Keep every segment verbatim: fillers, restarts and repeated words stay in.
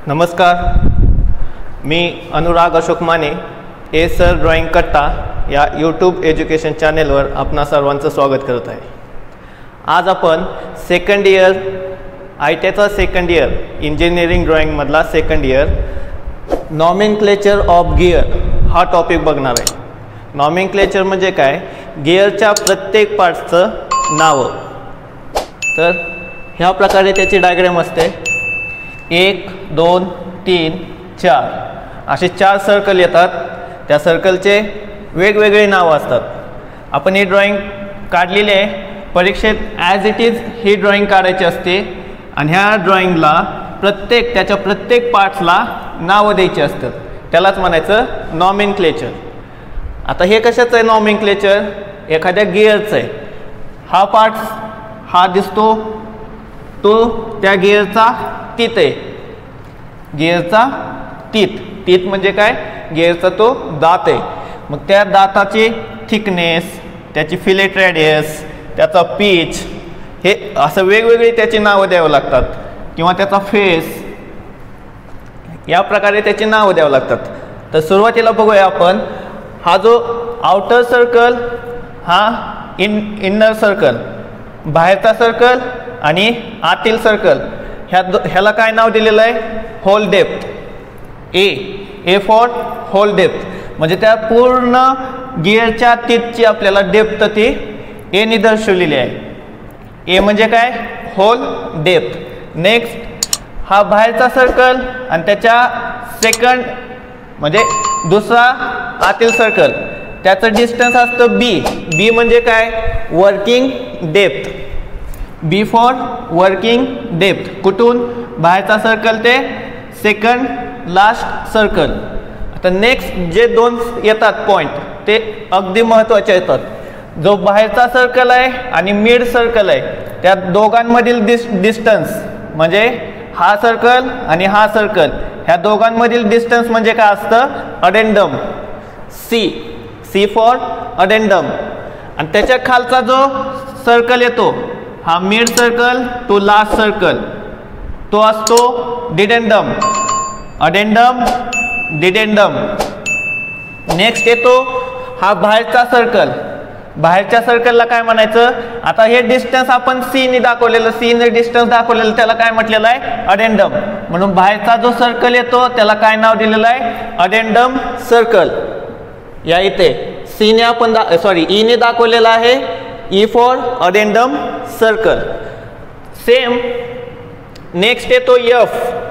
नमस्कार, मी Anurag Ashok Mane A sir drawing कट्टा या यूट्यूब एज्युकेशन चॅनेलवर आपणा सर्वांचं स्वागत करत आहे। आज आपण सेकंड इयर आय टीचा सेकंड इयर इंजिनिअरिंग ड्रॉइंगमधला second year nomenclature of gear हा टॉपिक बघणार आहे। नॉमेनक्लेचर म्हणजे काय? गिअरच्या प्रत्येक पार्ट्सचं नाव। तर ह्या प्रकारे त्याची डायग्राम असते। एक दोन तीन चार असे चार सर्कल येतात। त्या सर्कलचे वेगवेगळे नाव असतात। आपण ही ड्रॉइंग काढलेली आहे। परीक्षेत ॲज इट इज ही ड्रॉइंग काढायची असते आणि ह्या ड्रॉइंगला प्रत्येक त्याच्या प्रत्येक पार्ट्सला नाव द्यायची असतात। त्यालाच म्हणायचं नॉमेनक्लेचर। आता हे कशाचं आहे नॉमेनक्लेचर? एखाद्या गिअरचं आहे। हा पार्ट्स हा दिसतो तो त्या गिअरचा टीथ आहे। गिअरचा टीथ टीथ म्हणजे काय? गिअरचा तो दात आहे। मग त्या दाताची थिकनेस, त्याची फिलेट रेडियस, त्याचा पिच, हे असं वेगवेगळे त्याची नावं द्यावं लागतात किंवा त्याचा फेस, या प्रकारे त्याची नावं द्यावं लागतात। तर सुरुवातीला बघूया आपण हा जो आउटर सर्कल हा इन इनर सर्कल, बाहेरचा सर्कल आणि आतील सर्कल, ह्या ह्याला काय नाव दिलेलं आहे? Hole depth. A A for hole depth, म्हणजे त्या पूर्ण गिअरच्या टीथची आपल्याला डेप्थ ती ए ने दर्शवलेली आहे। ए म्हणजे काय? Hole depth. नेक्स्ट हा बाहेरचा सर्कल आणि त्याच्या सेकंड म्हणजे दुसरा आतील सर्कल, त्याचं डिस्टन्स असतं बी। बी म्हणजे काय? Working depth. B for working depth. कुठून? बाहेरचा सर्कल ते सेकंड लास्ट सर्कल। आता नेक्स्ट जे दोन येतात पॉइंट ते अगदी महत्त्वाचे येतात। जो बाहेरचा सर्कल आहे आणि मिड सर्कल आहे त्या दोघांमधील डिस डिस्टन्स म्हणजे हा सर्कल आणि हा सर्कल, ह्या दोघांमधील डिस्टन्स म्हणजे काय असतं? Addendum. C C for addendum. आणि त्याच्या खालचा जो सर्कल येतो हा mid circle to last circle, तो असतो डिडेंडम। अडेंडम डिडेंडम। नेक्स्ट येतो हा बाहेरचा सर्कल। बाहेरच्या सर्कलला काय म्हणायचं? आता हे डिस्टन्स आपण सी ने दाखवलेलं, सी ने डिस्टन्स दाखवलेलं त्याला काय म्हटलेलं आहे? अडेंडम। म्हणून बाहेरचा जो सर्कल येतो त्याला काय नाव दिलेलं आहे? Addendum circle. या इथे सी ने आपण सॉरी ई ने दाखवलेला आहे, E for addendum circle. Same next येतो एफ।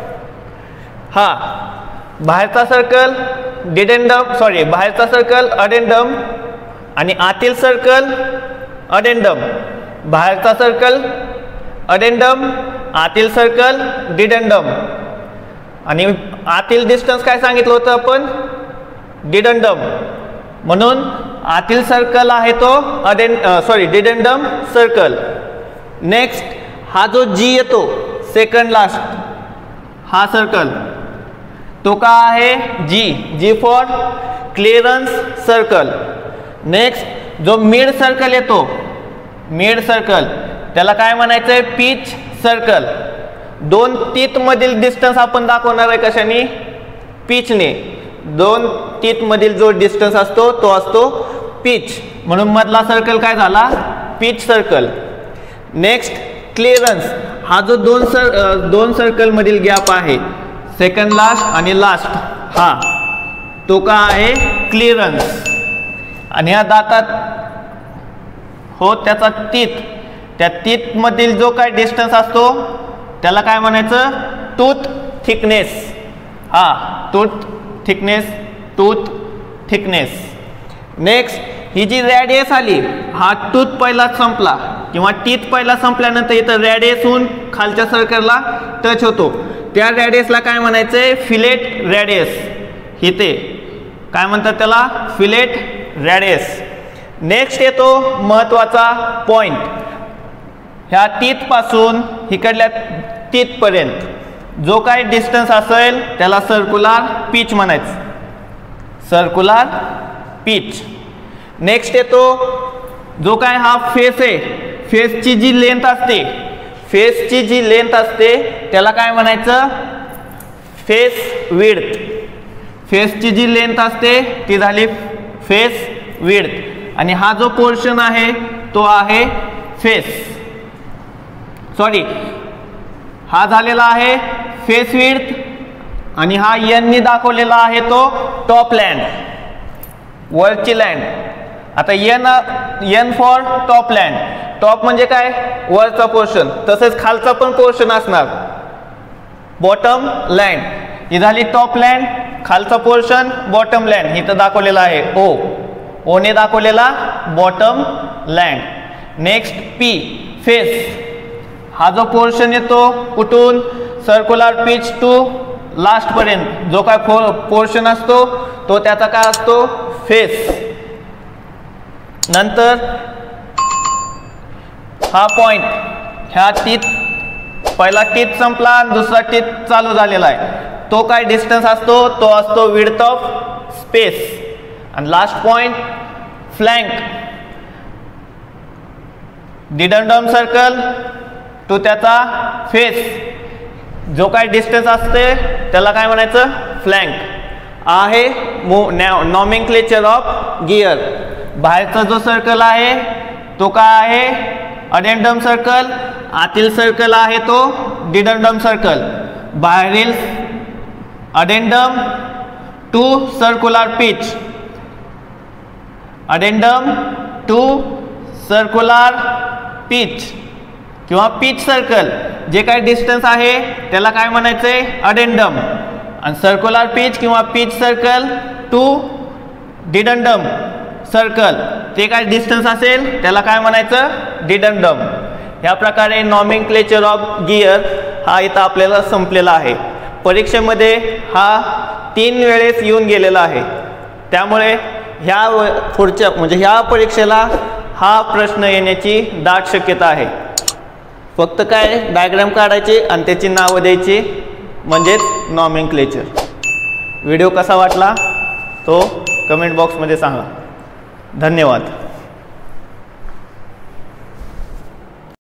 हा बाहेरचा सर्कल डिडेंडम सॉरी बाहेरचा सर्कल अडेंडम आणि आतील सर्कल अडेंडम। बाहेरचा सर्कल अडेंडम, आतील सर्कल डिडेंडम। आणि आतील डिस्टन्स काय सांगितलं होतं आपण? डिडेंडम। म्हणून आतील सर्कल आहे तो अडें सॉरी डिडेंडम सर्कल। नेक्स्ट हा जो जी येतो सेकंड लास्ट हा सर्कल, तो का आहे? G G for clearance circle. Next जो मिड सर्कल येतो मिड सर्कल त्याला काय म्हणायचं आहे? Pitch circle. दोन टीथ मधील डिस्टन्स आपण दाखवणार आहे कशाने? पिचने। दोन टीथ मधील जो डिस्टन्स असतो तो असतो पिच, म्हणून मधला सर्कल काय झाला? Pitch circle. नेक्स्ट क्लिअरन्स हा जो दोन सर दोन सर्कल मधील गॅप आहे सेकंड लास्ट आणि लास्ट, हा तो का आहे? क्लिअरन्स। आणि ह्या दातात हो त्याचा टीथ, त्या टीथ मधील जो काय डिस्टन्स असतो त्याला काय म्हणायचं? Tooth thickness. हा tooth thickness, tooth thickness. Next ही जी रॅडियस आली, हा टूथ पहिला संपला किंवा टीथ पहिला संपल्यानंतर इथं रॅडियस होऊन खालच्या सर्कलला टच होतो, त्या रॅडियसला काय म्हणायचंय? Fillet radius. इथे काय म्हणतात त्याला? Fillet radius. नेक्स्ट येतो महत्त्वाचा पॉइंट। ह्या टीथ पासून इकडल्या टीथ पर्यंत जो काय डिस्टन्स असेल त्याला सर्क्युलर पिच म्हणायचं। Circular pitch. नेक्स्ट येतो जो काय हा फेस आहे, फेसची जी लेंथ असते फेसची जी लेंथ असते त्याला काय म्हणायचं? फेस विड्थ, फेसची जी लेंथ असते ती झाली फेस विड्थ आणि हा जो पोर्शन आहे तो आहे फेस सॉरी हा झालेला आहे फेस विड्थ आणि हा एन नी दाखवलेला आहे तो टॉप लँड, वरची लँड. आता N N for top land, top म्हणजे काय वरचा पोर्शन, तसेच खालचा पण पोर्शन असणार बॉटम लँड. ही झाली टॉप लँड, खालचा पोर्शन बॉटम लँड, इथं दाखवलेला आहे ओ, ओ ने दाखवलेला bottom land. Next P face, हा जो पोर्शन येतो कुठून सर्क्युलर पिच टू लास्ट पर्यंत जो काय पोर्शन असतो तो त्याचा काय असतो फेस. नंतर हा पॉइंट, ह्या टीथ पहिला टीथ संपला आणि दुसरा टीथ चालू झालेला आहे, तो काय डिस्टन्स असतो तो असतो विड्थ ऑफ स्पेस. आणि last point flank, dedendum circle to त्याचा फेस, जो काय डिस्टन्स असते त्याला काय म्हणायचं फ्लँक. आहे नॉमेनक्लेचर ऑफ गिअर. बाहेरचा जो सर्कल आहे तो काय आहे अडेंडम सर्कल, आतील सर्कल आहे तो डिडंडम सर्कल. बाहेरील addendum to circular pitch, addendum to circular pitch किंवा पिच सर्कल, जे काही डिस्टन्स आहे त्याला काय म्हणायचंय अडेंडम. आणि सर्क्युलर पिच किंवा pitch circle to dedendum circle, ते काय डिस्टन्स असेल त्याला काय म्हणायचं डिडंडम. ह्या प्रकारे नॉमेनक्लेचर ऑफ गिअर हा इथं आपल्याला संपलेला आहे. परीक्षेमध्ये हा तीन वेळेस येऊन गेलेला आहे, त्यामुळे ह्या पुढच्या म्हणजे ह्या परीक्षेला हा प्रश्न येण्याची दाट शक्यता आहे. फक्त काय डायग्राम काढायचे आणि त्याची नावं द्यायची म्हणजेच नॉमेनक्लेचर. व्हिडिओ कसा वाटला तो कमेंट बॉक्समध्ये सांगा. धन्यवाद.